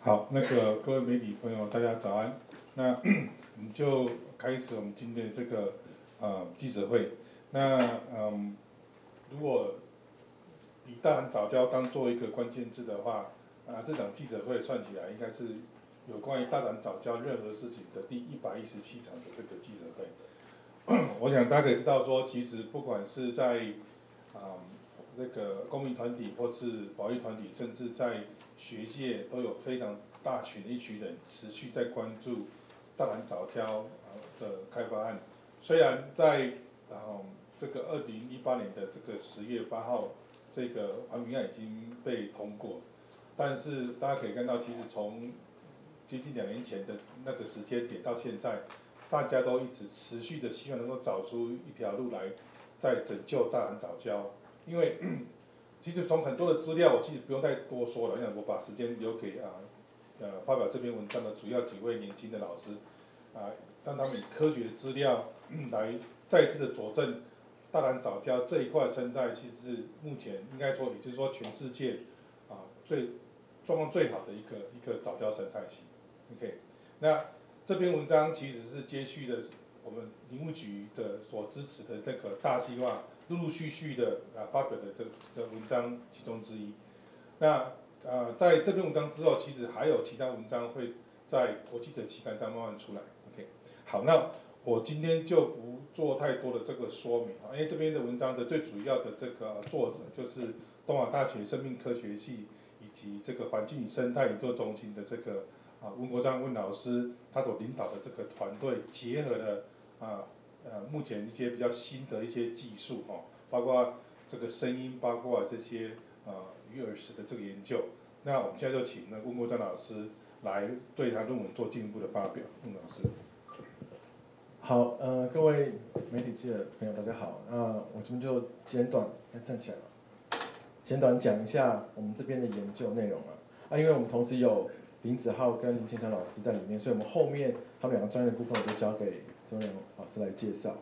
好，各位媒体朋友，大家早安。那我们就开始我们今天的这个记者会。那如果以大韩早教当做一个关键字的话，这场记者会算起来应该是有关于大韩早教任何事情的第117场的这个记者会。我想大家可以知道说，其实不管是在这个公民团体或是保育团体，甚至在学界都有非常大群一群人持续在关注大韩早教的开发案。虽然在这个2018年的这个10月8号，这个环评案已经被通过，但是大家可以看到，其实从接近2年前的那个时间点到现在，大家都一直持续的希望能够找出一条路来，再拯救大韩早教。因为其实从很多的资料，我其实不用再多说了，因为我把时间留给发表这篇文章的主要几位年轻的老师让他们以科学的资料来再次的佐证大韩早教这一块生态，其实是目前应该说，也就是说全世界状况最好的一个早教生态系。OK， 那这篇文章其实是接续的我们林务局的所支持的这个大计划，陆陆续续的发表的这个文章其中之一。那在这篇文章之后，其实还有其他文章会在国际的期刊上慢慢出来。OK， 好，那我今天就不做太多的这个说明因为这篇的文章的最主要的这个作者就是东华大学生命科学系以及这个环境与生态研究中心的这个温国章温老师，他所领导的这个团队，结合了目前一些比较新的一些技术包括这个声音，包括这些鱼耳石的这个研究。那我们现在就请温国章老师来对他论文做进一步的发表。温老师。 好，各位媒体记者朋友，大家好。我这边就简短站起来了，简短讲一下我们这边的研究内容因为我们同时有林子浩跟林千祥老师在里面，所以我们后面他们2个专业的部分，我就交给这位老师来介绍。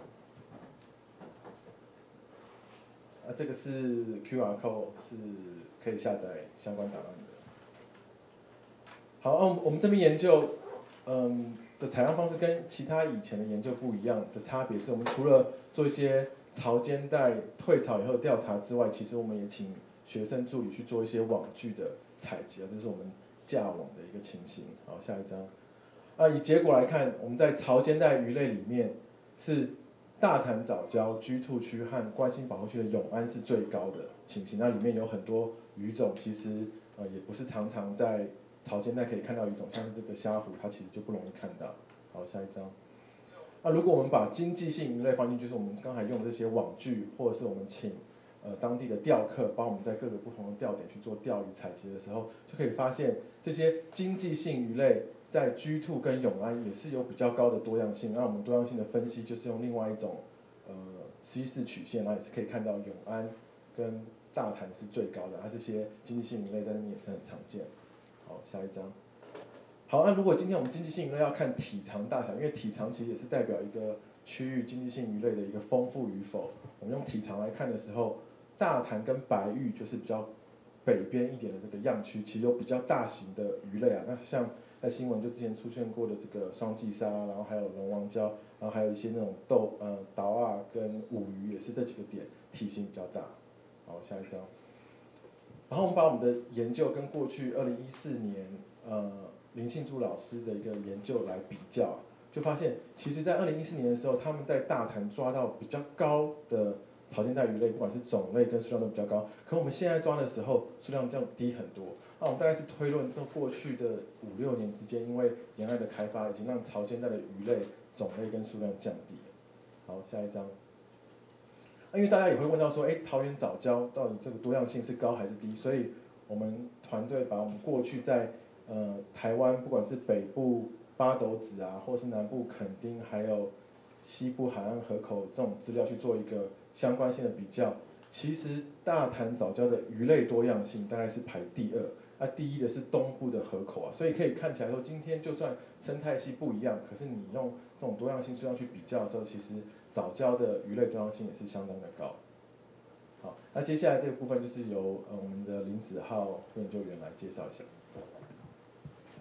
这个是 QR code， 是可以下载相关档案的。好，我们这边研究，的采样方式跟其他以前的研究不一样的差别是，我们除了做一些潮间带退潮以后的调查之外，其实我们也请学生助理去做一些网具的采集这是我们架网的一个情形。好，下一张。以结果来看，我们在潮间带鱼类里面是大潭早礁、居兔区和关心保护区的永安是最高的情形。那里面有很多鱼种，其实也不是常常在潮间带可以看到鱼种，像是这个虾虎，它其实就不容易看到。好，下一张。如果我们把经济性鱼类放进，就是我们刚才用的这些网具，或者是我们请当地的钓客帮我们在各个不同的钓点去做钓鱼采集的时候，就可以发现这些经济性鱼类在居兔跟永安也是有比较高的多样性。那我们多样性的分析就是用另外一种稀释曲线，也是可以看到永安跟大潭是最高的，这些经济性鱼类在那边也是很常见。好，下一张。好，那如果今天我们经济性鱼类要看体长大小，因为体长其实也是代表一个区域经济性鱼类的一个丰富与否。我们用体长来看的时候，大潭跟白玉就是比较北边一点的这个样区，其实有比较大型的鱼类那像在新闻就之前出现过的这个双髻鲨，然后还有龙王鲛，然后还有一些那种岛跟舞鱼，也是这几个点体型比较大。好，下一张。然后我们把我们的研究跟过去2014年林信珠老师的一个研究来比较，就发现其实在2014年的时候，他们在大潭抓到比较高的潮间带鱼类，不管是种类跟数量都比较高。可我们现在抓的时候，数量降低很多。我们大概是推论，这过去的5、6年之间，因为沿岸的开发已经让潮间带的鱼类种类跟数量降低了。好，下一张。因为大家也会问到说，桃园早礁到底这个多样性是高还是低？所以我们团队把我们过去在台湾不管是北部八斗子或是南部垦丁，还有西部海岸河口这种资料去做一个相关性的比较。其实大潭早礁的鱼类多样性大概是排第2，第1的是东部的河口所以可以看起来说，今天就算生态系不一样，可是你用这种多样性数量去比较的时候，其实早礁的鱼类多样性也是相当的高。好，那接下来这个部分就是由我们的林子浩研究员来介绍一下。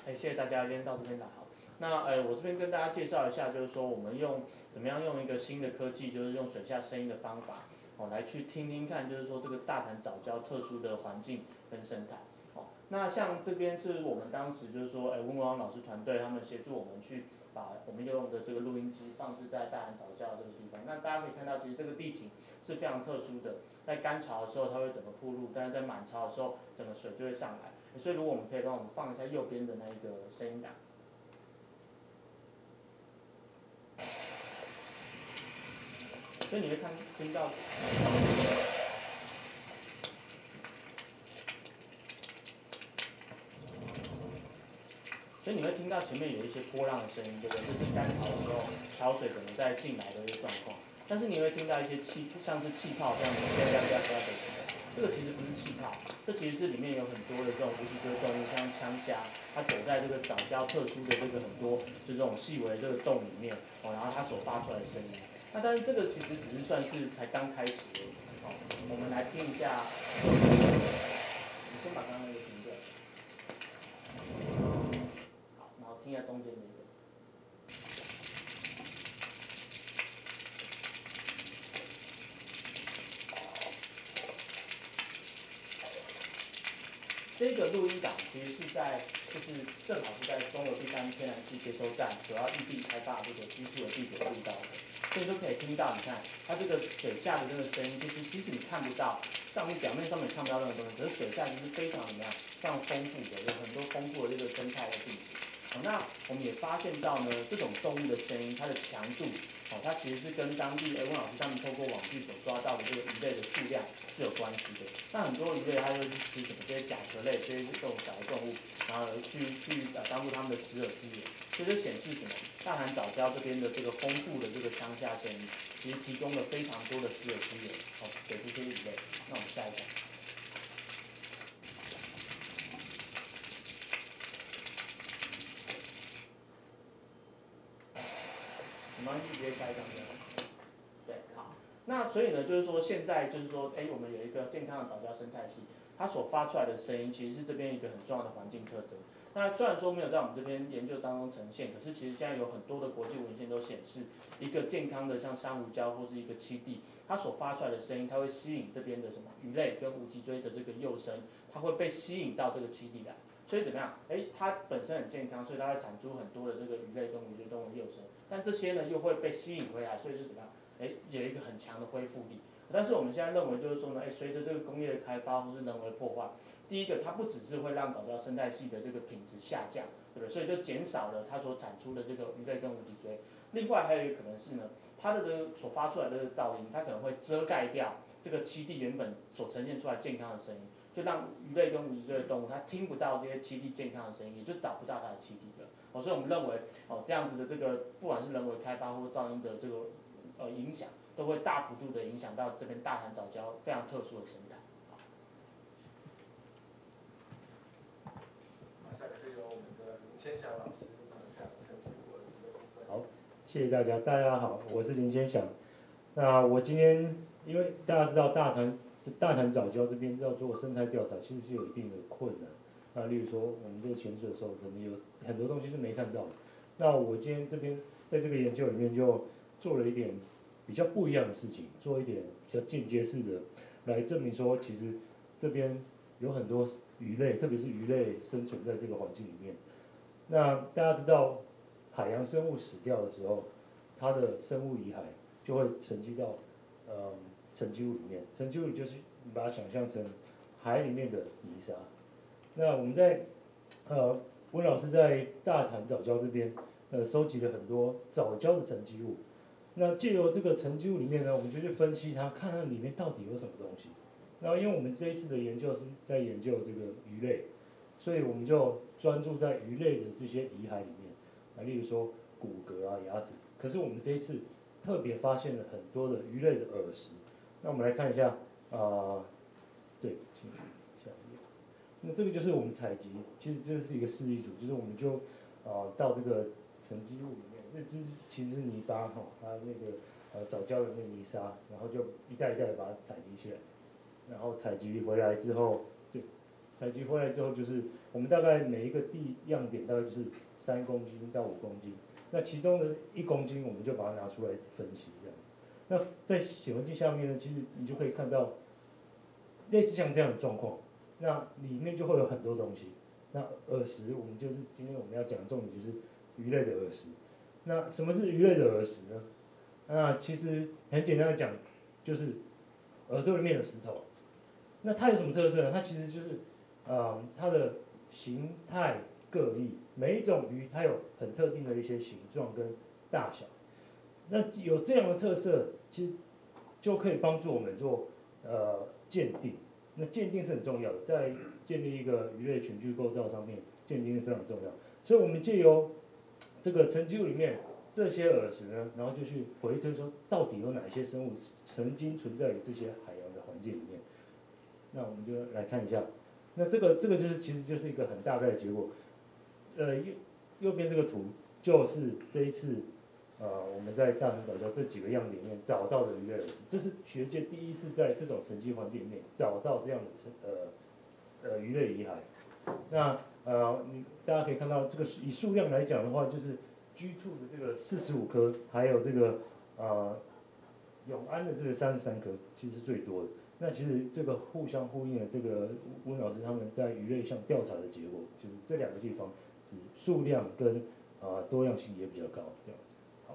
谢谢大家，今天到这边来好。那我这边跟大家介绍一下，就是说我们怎么样用一个新的科技，就是用水下声音的方法，来去听听看，就是说这个大潭藻礁特殊的环境跟生态。那像这边是我们当时就是说，温国王老师团队他们协助我们去把我们用的这个录音机放置在大潭藻礁这个地方。那大家可以看到，其实这个地景是非常特殊的，在干潮的时候它会整个铺路，但是在满潮的时候整个水就会上来。所以如果我们可以帮我们放一下右边的那一个声音档。所以你会听到，所以你会听到前面有一些波浪的声音，对不对？这是干潮的时候潮水可能在进来的一个状况。但是你会听到一些像是气泡这样的的声音，这个其实不是气泡，这其实是里面有很多的这种无脊椎动物，像枪虾，它躲在这个藻礁特殊的这个很多就这种细微的这个洞里面，然后它所发出来的声音。那但是这个其实只是算是才刚开始而已。我们来听一下，你先把刚刚那个停掉。好，然后听一下中间那个。这个录音档其实是就是正好是在中油第3天然气接收站所要预定开发这个居住的地点录到的，所以都可以听到，你看它这个水下的这个声音，就是即使你看不到表面上面看不到任何东西，可是水下其实非常怎么样，非常丰富的，有很多丰富的这个生态的地形。那我们也发现到呢，这种动物的声音，它的强度，它其实是跟当地温老师他们透过网剧所抓到的这个鱼类的数量是有关系的。那很多鱼类它就是吃什么这些甲壳类这些这种小的动物，然后去当做它们的食饵资源，所以就显示什么？大潭藻礁这边的这个丰富的这个乡下声音，其实提供了非常多的食饵资源，给这些鱼类。那我们下一个。没关系，直接下一张就好。对，好。那所以呢，就是说现在就是说，我们有一个健康的藻礁生态系，它所发出来的声音，其实是这边一个很重要的环境特征。那虽然说没有在我们这边研究当中呈现，可是其实现在有很多的国际文献都显示，一个健康的像珊瑚礁或是一个栖地，它所发出来的声音，它会吸引这边的什么鱼类跟无脊椎的这个幼生，它会被吸引到这个栖地来。所以怎么样？它本身很健康，所以它会产出很多的这个鱼类跟无脊椎动物幼生，但这些呢又会被吸引回来，所以就怎么样？有一个很强的恢复力。但是我们现在认为就是说呢，随着这个工业的开发或是人为破坏，第一个它不只是会让藻礁生态系的这个品质下降，对不对？所以就减少了它所产出的这个鱼类跟无脊椎。另外还有一个可能是呢，它的这个所发出来的这个噪音，它可能会遮盖掉这个栖地原本所呈现出来健康的声音，就让鱼类跟无脊椎的动物它听不到这些栖地健康的声音，也就找不到它的栖地了。所以我们认为这样子的这个不管是人为开发或噪音的这个影响，都会大幅度的影响到这边大潭藻礁非常特殊的生态。 下面就由我们的林千祥老师讲一下沉积物耳石的部分。 好，谢谢大家，大家好，我是林千祥。那我今天因为大家知道大潭藻礁这边要做生态调查，其实是有一定的困难。那例如说我们这个潜水的时候，可能有很多东西是没看到的。那我今天这边在这个研究里面就做了一点比较不一样的事情，做一点比较间接式的来证明说，其实这边有很多鱼类，特别是鱼类生存在这个环境里面。那大家知道，海洋生物死掉的时候，它的生物遗骸就会沉积到沉积物里面。沉积物就是你把它想象成海里面的泥沙。那我们在温老师在大潭藻礁这边收集了很多藻礁的沉积物。那借由这个沉积物里面呢，我们就去分析它，看看里面到底有什么东西。然后因为我们这一次的研究是在研究这个鱼类，所以我们就专注在鱼类的这些遗骸里面，例如说骨骼啊、牙齿。可是我们这一次特别发现了很多的鱼类的耳石。那我们来看一下对，请下一页。那这个就是我们采集，其实这是一个示意图，就是我们就到这个沉积物里面，这其实是泥巴它那个藻礁的那个泥沙，然后就一袋一袋的把它采集起来，然后采集回来之后，对， 采集回来之后，就是我们大概每一个地样点大概就是3公斤到5公斤，那其中的1公斤我们就把它拿出来分析这样子。那在显微镜下面呢，其实你就可以看到类似像这样的状况，那里面就会有很多东西。那耳石，我们就是今天我们要讲的重点就是鱼类的耳石。那什么是鱼类的耳石呢？那其实很简单的讲，就是耳朵里面的石头。那它有什么特色呢？它其实就是，它的形态各异，每一种鱼它有很特定的一些形状跟大小。那有这样的特色，其实就可以帮助我们做鉴定。那鉴定是很重要的，在建立一个鱼类群居构造上面，鉴定是非常重要。所以我们借由这个沉积物里面这些耳石呢，然后就去回推说，到底有哪些生物曾经存在于这些海洋的环境里面。那我们就来看一下，那这个就是其实就是一个很大概的结果。右边这个图就是这一次我们在大潭藻礁这几个样点里面找到的鱼类耳石，这是学界第一次在这种沉积环境里面找到这样的鱼类遗骸。那大家可以看到，这个以数量来讲的话，就是 G2 的这个45颗，还有这个永安的这个33颗，其实是最多的。那其实这个互相呼应的这个温老师他们在鱼类项调查的结果，就是这2个地方是数量跟多样性也比较高，这样子。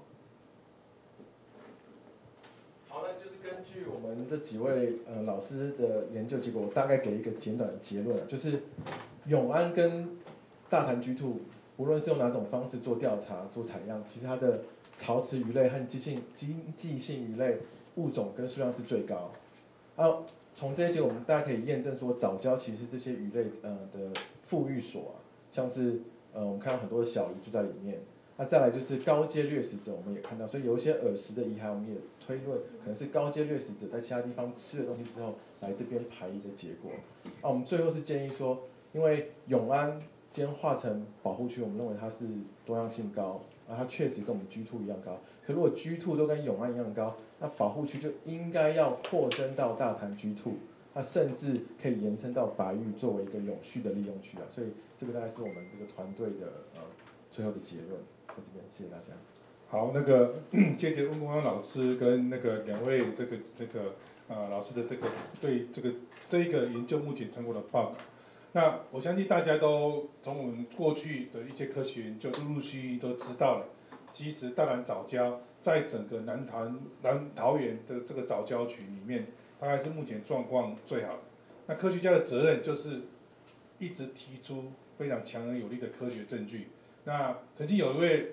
好，那就是根据我们这几位老师的研究结果，我大概给一个简短的结论啊，就是永安跟大潭 G2，无论是用哪种方式做调查、做采样，其实它的潮池鱼类和经济性鱼类物种跟数量是最高。从这些结果，我们大家可以验证说，藻礁其实这些鱼类的富裕所啊，像是我们看到很多的小鱼住在里面。那再来就是高阶掠食者，我们也看到，所以有一些耳石的遗骸，我们也推论可能是高阶掠食者在其他地方吃了东西之后来这边排遗的结果。我们最后是建议说，因为永安今天划成保护区，我们认为它是多样性高，它确实跟我们 G2 一样高。可如果 G2 都跟永安一样高，那保护区就应该要扩增到大潭 G2，它甚至可以延伸到白玉作为一个永续的利用区啊。所以这个大概是我们这个团队的最后的结论。在这边，谢谢大家。 好，谢谢温国芳老师跟2位老师的对这一个研究目前成果的报告。那我相信大家都从我们过去的一些科学研究陆续都知道了，其实大潭藻礁在整个南桃园的这个藻礁群里面，大概是目前状况最好的。那科学家的责任就是一直提出非常强而有力的科学证据。那曾经有一位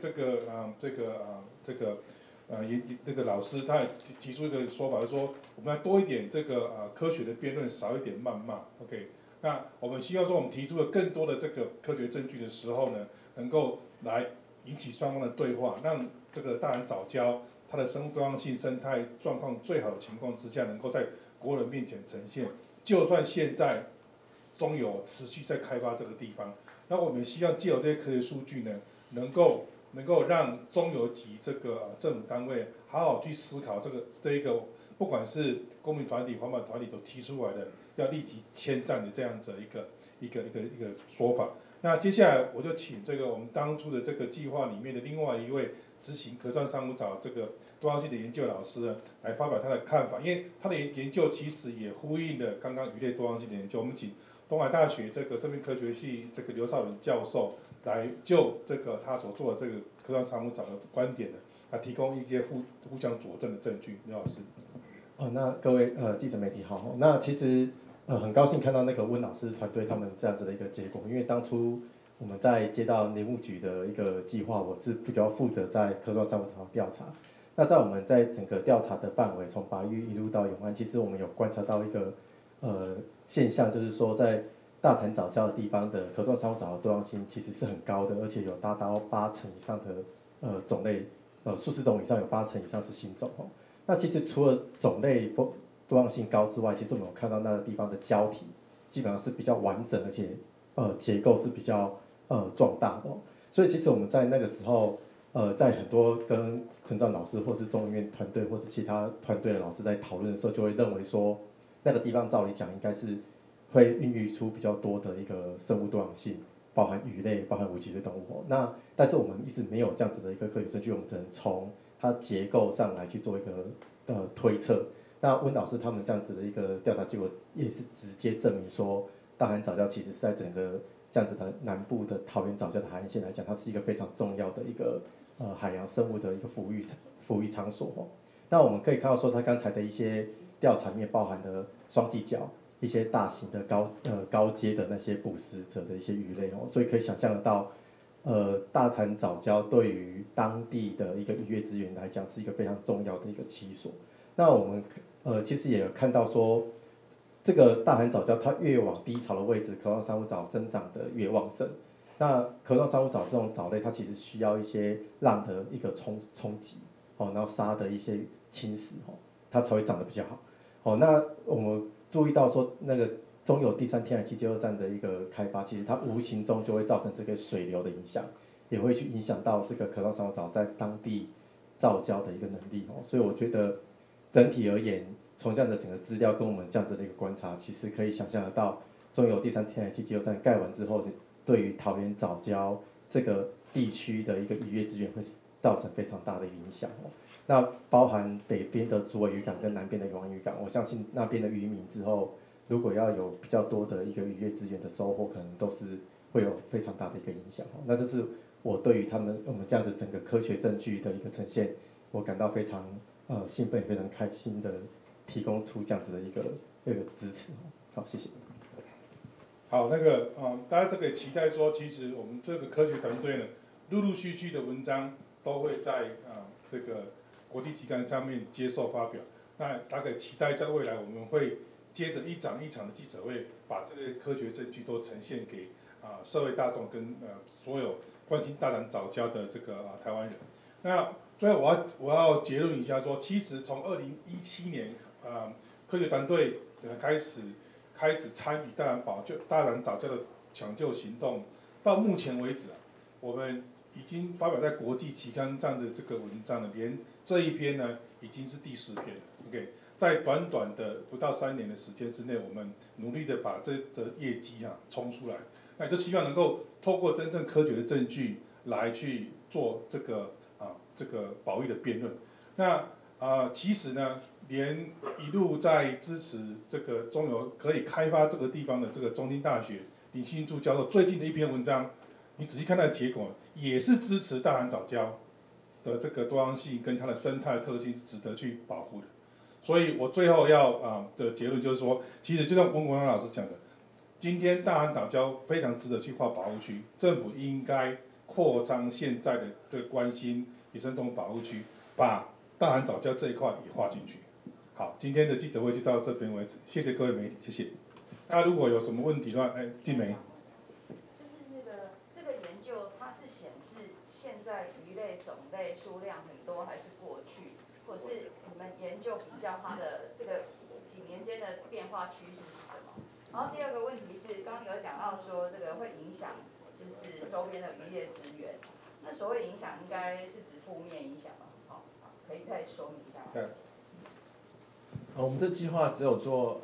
老师，他也提出一个说法，就是说我们要多一点科学的辩论，少一点谩骂。OK， 那我们希望说我们提出了更多的这个科学证据的时候呢，能够来引起双方的对话，让这个大潭藻礁它的生物多样性、生态状况最好的情况之下，能够在国人面前呈现。就算现在中油持续在开发这个地方。那我们希望借由这些科学数据呢，能够让中油及这个政府单位好好去思考这一个，不管是公民团体、环保团体所提出来的要立即迁站的这样子一个说法。那接下来我就请我们当初的这个计划里面的另外一位执行壳状珊瑚藻这个多样性的研究老师呢，来发表他的看法，因为他的研究其实也呼应了刚刚鱼类多样性的研究。我们请东海大学生命科学系刘少仁教授来就他所做的这个壳状珊瑚藻的观点呢，提供一些互相佐证的证据。刘老师。 那各位记者媒体好，那其实很高兴看到那个温老师团队他们这样子的一个结果，因为当初我们在接到林务局的一个计划，我是比较负责在壳状珊瑚藻调查。那在我们在整个调查的范围，从白玉一路到永安，其实我们有观察到一个现象，就是说在大潭藻礁的地方的壳状珊瑚藻的多样性其实是很高的，而且有达到8成以上的种类，数十种以上有8成以上是新种哦。那其实除了种类多样性高之外，其实我们有看到那个地方的胶体基本上是比较完整，而且结构是比较壮大的哦。所以其实我们在那个时候，在很多跟陈照老师或是中研院团队或是其他团队的老师在讨论的时候，就会认为说那个地方照理讲应该是会孕育出比较多的一个生物多样性，包含鱼类、包含无脊椎动物。那但是我们一直没有这样子的一个科学证据，我们只能从它结构上来去做一个推测。那温老师他们这样子的一个调查结果，也是直接证明说，大韩藻礁其实是在整个这样子的南部的桃园藻礁的海岸线来讲，它是一个非常重要的一个海洋生物的一个哺育场所。那我们可以看到说，它刚才的一些调查里面包含了双髻角、一些大型的高阶的那些捕食者的一些鱼类哦，所以可以想象得到，大潭藻礁对于当地的一个渔业资源来讲，是一个非常重要的一个栖所。那我们其实也有看到说，这个大潭藻礁它越往低潮的位置，壳状珊瑚藻生长的越旺盛。那壳状珊瑚藻这种藻类，它其实需要一些浪的一个冲击，然后沙的一些侵蚀，它才会长得比较好。那我们注意到说，那个中油第3天然气接收站的一个开发，其实它无形中就会造成这个水流的影响，也会去影响到这个壳状珊瑚藻在当地造礁的一个能力。所以我觉得整体而言，从这样的整个资料跟我们这样子的一个观察，其实可以想象得到，中油第3天然气接收站盖完之后，对于桃园藻礁这个地区的一个渔业资源会造成非常大的影响。那包含北边的竹围渔港跟南边的永安渔港，我相信那边的渔民之后如果要有比较多的一个渔业资源的收获，可能都是会有非常大的一个影响。那这是我对于我们这样子整个科学证据的一个呈现，我感到非常兴奋，也非常开心的提供出这样子的一个支持。好，谢谢。 好，大家都可以期待说，其实我们这个科学团队呢，陆陆续续的文章都会在这个国际期刊上面接受发表。那大家可以期待在未来我们会接着一场一场的记者会，把这些科学证据都呈现给社会大众跟所有关心大潭藻礁的这个台湾人。那最后我要结论一下说，其实从2017年科学团队开始参与大潭藻礁的抢救行动，到目前为止我们已经发表在国际期刊上的这个文章呢，连这一篇呢已经是第4篇了。OK， 在短短的不到3年的时间之内，我们努力的把这业绩冲出来，那就希望能够透过真正科学的证据来去做这个保育的辩论。那其实呢，连一路在支持这个中油可以开发这个地方的这个中兴大学李新柱教授最近的一篇文章，你仔细看它的结果，也是支持大潭藻礁的这个多样性跟它的生态特性是值得去保护的。所以我最后要的结论就是说，其实就像温国昌老师讲的，今天大潭藻礁非常值得去划保护区，政府应该扩张现在的这个关心野生动物保护区，把大潭藻礁这一块也划进去。好，今天的记者会就到这边为止，谢谢各位媒体，谢谢。大家如果有什么问题的话，静梅。 就是这个研究，它是显示现在鱼类种类数量很多，还是过去，或者是你们研究比较它的这个几年间的变化趋势是什么？然后第二个问题是，刚刚有讲到说这个会影响就是周边的渔业资源，那所谓影响应该是指负面影响吗？好，可以再说明一下吗？ 对。 我们这计划只有做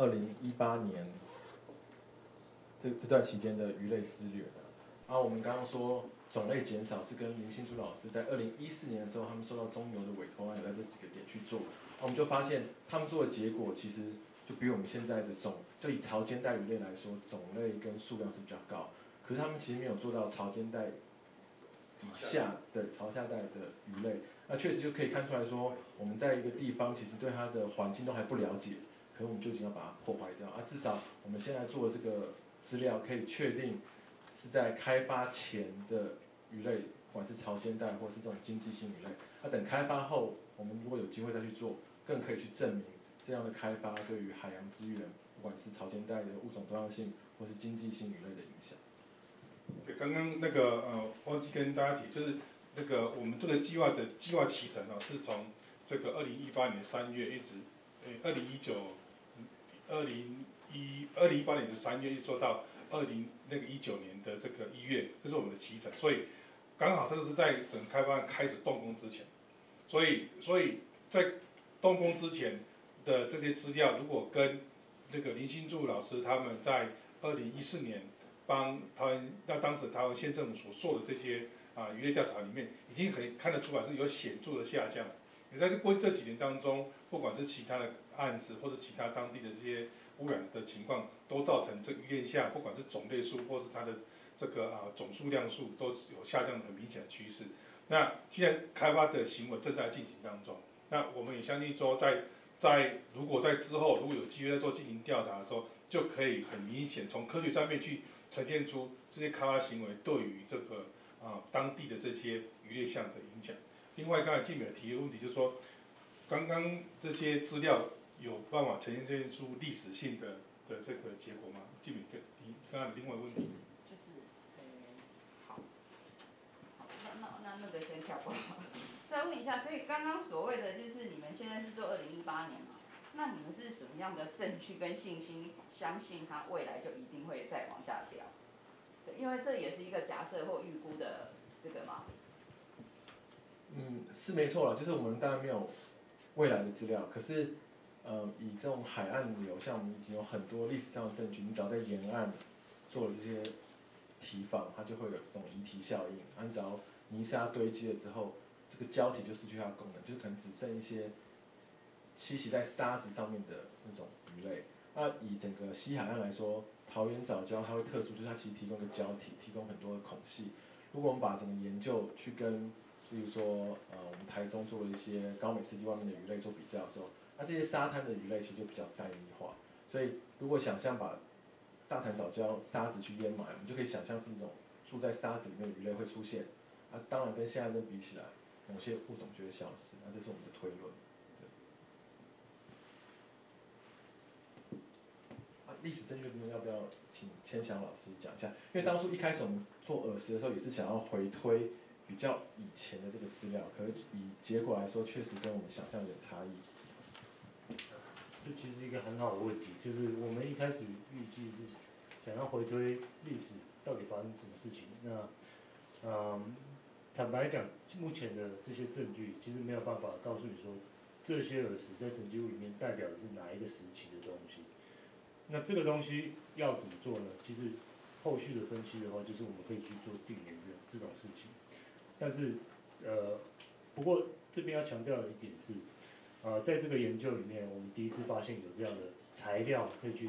2018年这段期间的鱼类资源。然后我们刚刚说种类减少是跟林新珠老师在2014年的时候，他们受到中油的委托，有在这几个点去做。我们就发现他们做的结果其实就比我们现在的就以潮间带鱼类来说，种类跟数量是比较高。可是他们其实没有做到潮间带以下的潮下带的鱼类。那确实就可以看出来说，我们在一个地方其实对它的环境都还不了解，可能我们就已经要把它破坏掉。至少我们现在做的这个资料可以确定是在开发前的鱼类，不管是潮间带或是这种经济性鱼类。等开发后，我们如果有机会再去做，更可以去证明这样的开发对于海洋资源，不管是潮间带的物种多样性或是经济性鱼类的影响。 刚刚忘记跟大家提，就是我们这个计划的计划期程是从这个2018年3月一直2018年的3月一直做到2019年的这个1月，这是我们的期程，所以刚好这个是在整个开发开始动工之前，所以在动工之前的这些资料，如果跟这个林新柱老师他们在2014年帮当时台湾县政府所做的这些鱼类调查里面，已经可以看得出来是有显著的下降。也在过去这几年当中，不管是其他的案子或者其他当地的这些污染的情况，都造成这鱼类下不管是种类数或是它的这个总数量数都有下降的很明显的趋势。那现在开发的行为正在进行当中。那我们也相信说如果在之后如果有机会在进行调查的时候，就可以很明显从科学上面去呈现出这些开发行为对于这个当地的这些渔猎项的影响。另外，刚才静美提的问题就是说，刚刚这些资料有办法呈现出历史性的这个结果吗？静美提刚才的另外一个问题。 好，那个先跳过。再问一下，所以刚刚所谓的就是你们现在是做2018年嘛？那你们是什么样的证据跟信心，相信它未来就一定会再往下掉？对，因为这也是一个假设或预估的这个嘛。 是没错啦，就是我们当然没有未来的资料，可是以这种海岸流，像我们已经有很多历史上的证据，你只要在沿岸做了这些堤防，它就会有这种移堤效应。你只要泥沙堆积了之后，这个胶体就失去它的功能，就是可能只剩一些栖息在沙子上面的那种鱼类。那以整个西海岸来说，桃园藻礁它会特殊，就是它其实提供一个胶体，提供很多的孔隙。如果我们把整个研究去跟，例如说我们台中做了一些高美湿地外面的鱼类做比较的时候，那这些沙滩的鱼类其实就比较单一化。所以如果想象把大潭藻礁沙子去淹埋，我们就可以想象是一种住在沙子里面的鱼类会出现。当然跟现在这比起来，某些物种就会消失。那这是我们的推论。历史证据的部分要不要请千祥老师讲一下？因为当初一开始我们做耳石的时候，也是想要回推比较以前的这个资料，可是以结果来说，确实跟我们想象有点差异。 这其实是一个很好的问题，就是我们一开始预计是想要回推历史到底发生什么事情。那坦白讲，目前的这些证据其实没有办法告诉你说，这些耳石在沉积物里面代表的是哪一个时期的东西。那这个东西要怎么做呢？其实后续的分析的话，就是我们可以去做定年的这种事情。但是不过这边要强调的一点是，在这个研究里面，我们第一次发现有这样的材料可以去，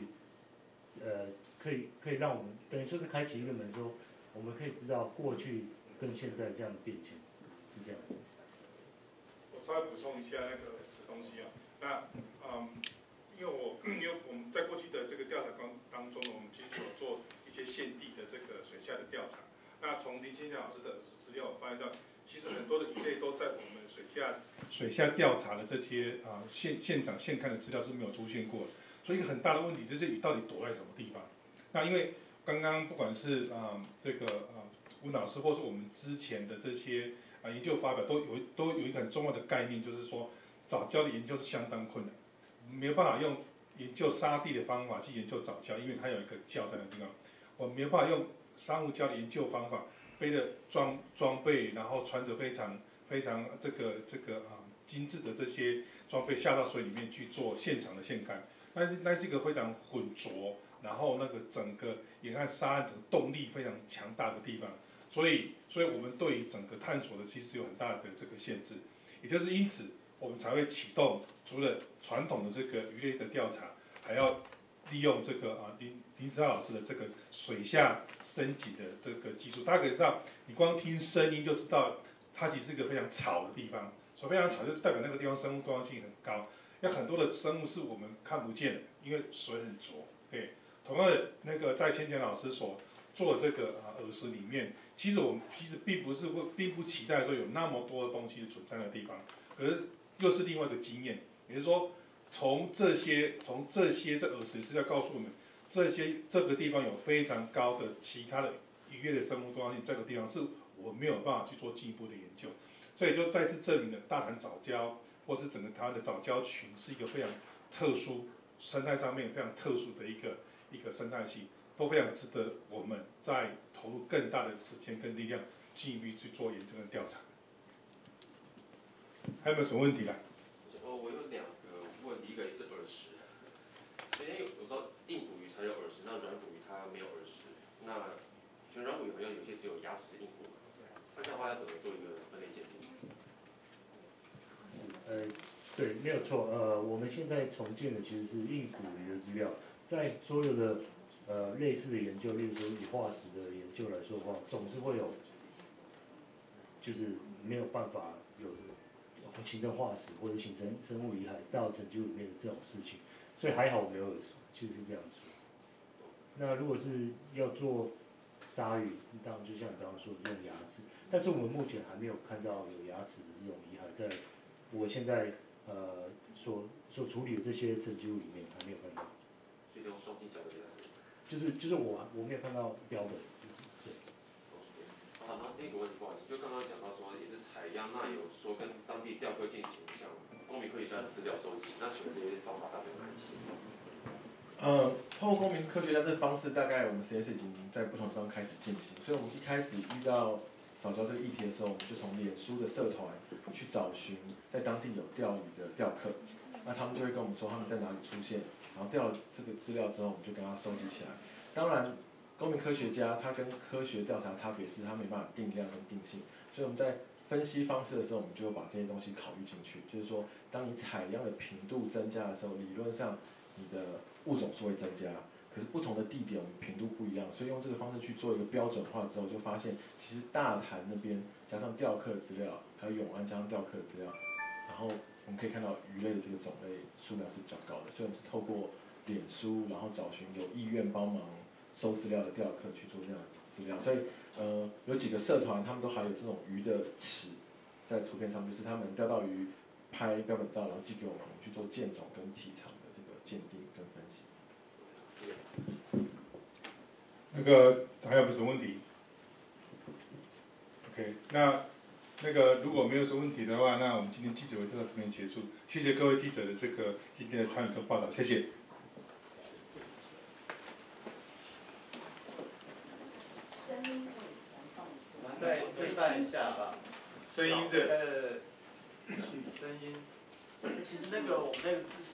可以让我们等于说是开启一个门，说我们可以知道过去跟现在这样的变迁是这样子。 我稍微补充一下那个东西啊，那因为我们在过去的这个调查当中，我们其实有做一些现地的这个水下的调查。那从林千祥老师的资料，我发现到，其实很多的鱼类都在我们水下调查的这些现场现看的资料是没有出现过的。所以一个很大的问题就是鱼到底躲在什么地方？那因为刚刚不管是这个温老师，或是我们之前的这些研究发表，都有一个很重要的概念，就是说藻礁的研究是相当困难。没有办法用研究沙地的方法去研究藻礁，因为它有一个礁在那地方。我们没有办法用珊瑚礁的研究方法，背着装备，然后穿着非常这个精致的这些装备下到水里面去做现场的现勘。那是一个非常浑浊，然后那个整个沿岸沙岸的动力非常强大的地方。所以我们对于整个探索的其实有很大的这个限制，也就是因此。我们才会启动，除了传统的这个鱼类的调查，还要利用这个林子浩老师的这个水下升级的这个技术。大家可以知道，你光听声音就知道，它其实是一个非常吵的地方。所以非常吵，就代表那个地方生物多样性很高。有很多的生物是我们看不见的，因为水很浊。对，同样的那个在千田老师所做的这个耳石里面，其实我们并不期待说有那么多的东西存在的地方，可是。又是另外一个经验，也就是说，从这些这耳石资料告诉我们，这个地方有非常高的其他的渔业的生物多样性，这个地方是我没有办法去做进一步的研究，所以就再次证明了大潭藻礁或是整个台湾的藻礁群是一个非常特殊生态上面非常特殊的一个生态系，都非常值得我们再投入更大的时间跟力量进一步去做研究跟调查。还有没有什么问题啦？ 我有2个问题，一个也是耳石，那今天有时候硬骨鱼才有耳石，那软骨鱼它没有耳石。那全软骨鱼好像有些只有牙齿是硬骨，那这样的话要怎么做一个分类鉴定？ 对，没有错。我们现在重建的其实是硬骨鱼的资料，在所有的类似的研究，例如说以化石的研究来说的话，总是会有，就是没有办法有形成化石或者形成生物遗骸到成就里面的这种事情，所以还好我没有耳石，其实是这样说。那如果是要做鲨鱼，当然就像你刚刚说的用牙齿，但是我们目前还没有看到有牙齿的这种遗骸在我现在所处理的这些证据物里面还没有看到。 所以用双击脚的就是我没有看到标本。对。 好，那另一个问题，不好意思，就刚刚讲到说也是采样，那有说跟当地钓客进行像公民科学家的资料收集，那请问这些方法大概有哪一些？ 透过公民科学家这个方式，大概我们实验室已经在不同地方开始进行，所以我们一开始遇到早教这个议题的时候，我们就从脸书的社团去找寻在当地有钓鱼的钓客，那他们就会跟我们说他们在哪里出现，然后调这个资料之后，我们就跟他收集起来。当然，公民科学家他跟科学调查差别是他没办法定量跟定性，所以我们在分析方式的时候，我们就会把这些东西考虑进去。就是说，当你采样的频度增加的时候，理论上你的物种数会增加。可是不同的地点，我们频度不一样，所以用这个方式去做一个标准化之后，就发现其实大潭那边加上钓客资料，还有永安加上钓客资料，然后我们可以看到鱼类的这个种类数量是比较高的，所以我们是透过脸书，然后找寻有意愿帮忙收资料的钓客去做这样的资料。所以有几个社团他们都还有这种鱼的尺在图片上，就是他们钓到鱼拍标本照，然后寄给我们，我们去做剑种跟体长的这个鉴定跟分析。 那个还有没有什么问题 ？OK， 那个如果没有什么问题的话，那我们今天记者会就到这边结束。谢谢各位记者的这个今天的参与跟报道，谢谢。 声音可以重放一次。 我们再示范一下吧。 声音是。 声音。 其实那个我们那个